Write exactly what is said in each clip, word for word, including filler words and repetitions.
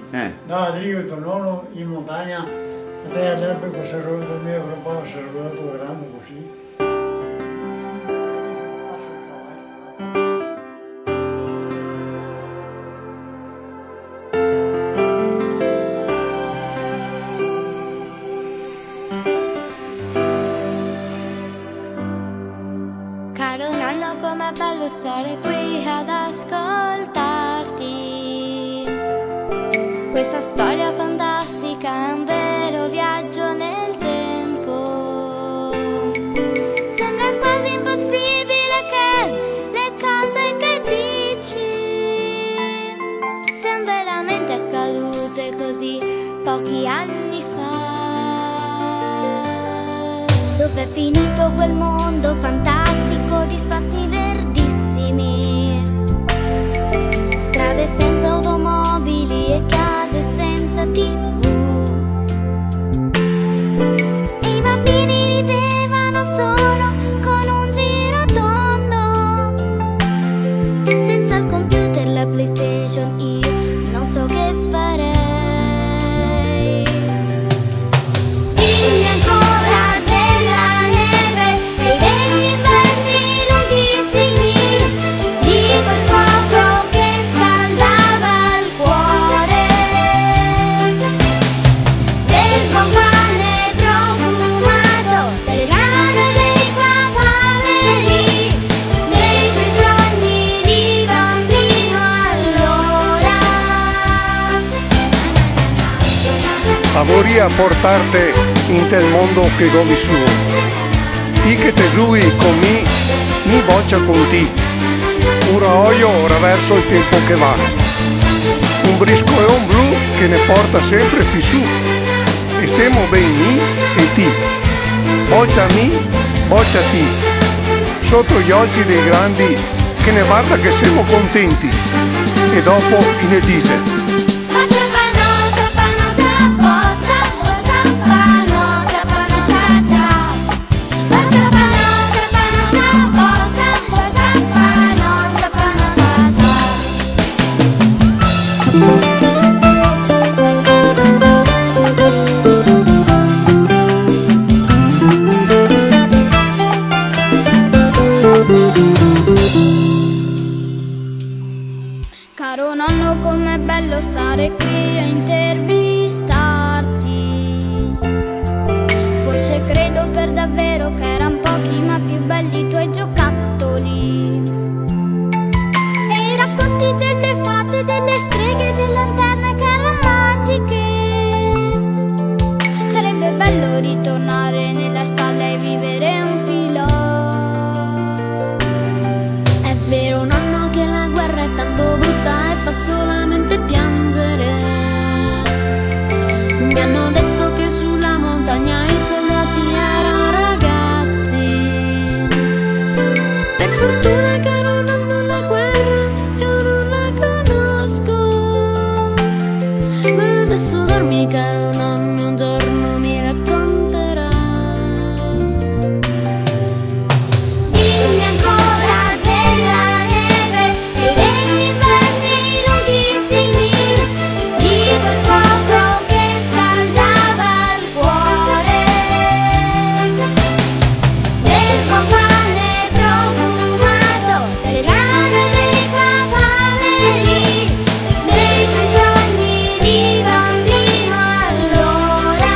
Eh. No, io tornavo in montagna, a te all'erba con il rodo mio, per un po' il rodo grande così. Caro nonno, com'è bello stare qui ad ascoltarti. Questa storia fantastica è un vero viaggio nel tempo. Sembra quasi impossibile che le cose che dici siano veramente accadute così pochi anni fa. Dov'è finito quel mondo fantastico di spazi verdissimi, strade senza automobili e case senza tivù, e i bambini ridevano solo con un giro tondo, senza il computer, la PlayStation, io non so che farei. Dimmi ancora della neve e degli inverni lunghissimi, di quel fuoco che scaldava il cuore, del buon pane profumato, delle rane dei papaveri, dei tuoi sogni di bambino allora. Favoria portarte in tel mondo che go vissuto, ti che te giui con mi, mi boccia con ti, un raoio ora verso il tempo che va, un brisco e un blu che ne porta sempre più su, e stiamo ben mi e ti, boccia mi, boccia ti, sotto gli occhi dei grandi che ne guarda che siamo contenti, e dopo ne dice. Caro nonno, com'è bello stare qui a intervistarti. Forse credo per davvero che eran pochi ma più belli i tuoi giocattoli, e i racconti delle fate, delle streghe, delle lanterne che erano magiche. Sarebbe bello ritornare nella stalla e vivere un filo. È vero nonno che la guerra è tanto brutta e fa solamente piangere. Mi hanno detto che sulla montagna i soldati erano ragazzi. Per fortuna caro nonno la guerra io non la conosco, ma adesso dormi caro nonno, un giorno mi racconterai. Dimmi ancora della neve e degli inverni lunghissimi, di quel fuoco che scaldava il cuore, del buon pane profumato, delle rane dei papaveri, dei tuoi sogni di bambino allora.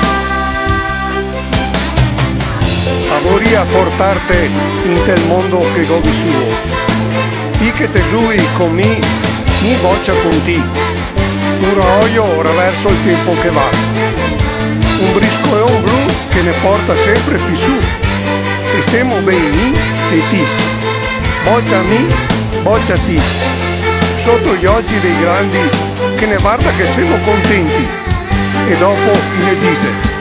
Favoria portarte in tel mondo che go vissuto, ti che te giui con mi, mi boccia con ti, un raoio ora verso il tempo che va, un brisco e un blu che ne porta sempre più su, e stiamo ben mi e ti, boccia mi, boccia ti, sotto gli occhi dei grandi che ne guarda che siamo contenti, e dopo ne dice.